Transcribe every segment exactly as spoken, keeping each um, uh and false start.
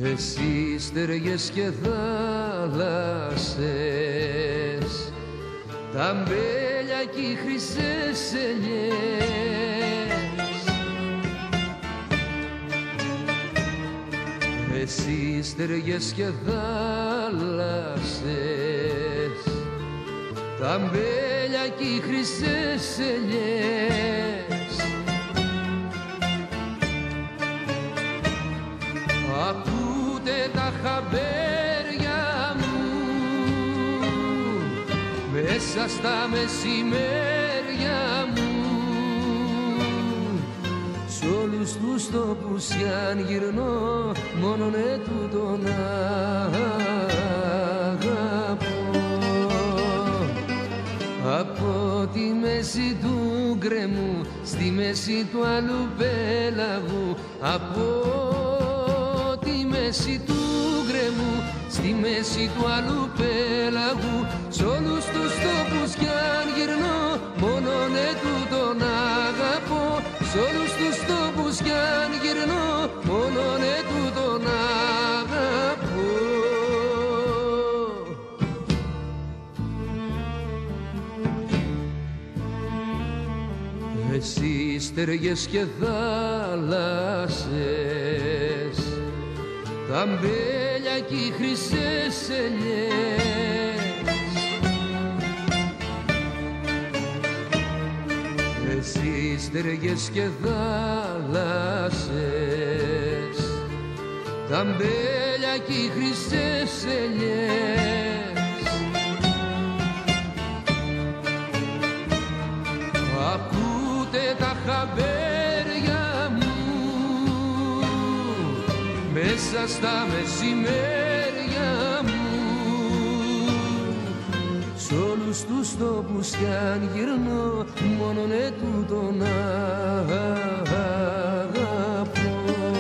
Εσύ στεριές και θάλασσες, τα αμπέλια κι οι χρυσές ελιές. Εσύ στεριές και θάλασσες, τα αμπέλια κι οι χρυσές ελιές. Ακούτε τα χαμπέρια μου μέσα στα μεσημέρια μου, σ' όλους τους τόπους κι αν γυρνώ μόνον ετούτον αγαπώ. Από τη μέση του γκρεμού στη μέση του άλλου πέλαγου, από τη μέση του γκρεμού στη μέση του άλλου πέλαγου, σ' όλους τους τόπους κι αν γυρνώ μόνον ετούτον αγαπώ. Σ' όλους τους τόπους κι αν γυρνώ μόνον ετούτον αγαπώ. Εσύ στεριές και θάλασσες, τα αμπέλια κι οι χρυσές ελιές. Εσύ στεριές και θάλασσες, τα αμπέλια κι οι χρυσές ελιές. Ακούτε τα χαμπέρια μου μέσα στα μεσημέρια μου, σ' όλους τους τόπους κι αν γυρνώ μόνον ετούτον αγαπώ.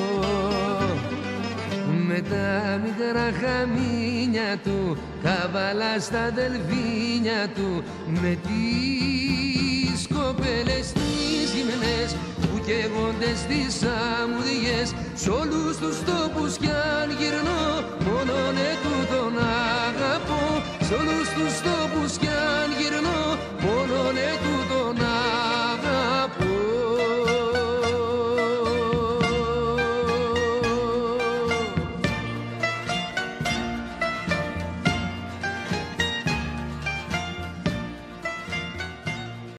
Με τα μικρά χαμίνια του, καβαλά στα δελφίνια του, με τις κοπέλες τις γυμνές που καίγονται στις αμμουδιές, σ' όλους τους τόπους κι αν γυρνώ μόνον ετούτον αγαπώ. Σ' όλους τους τόπους κι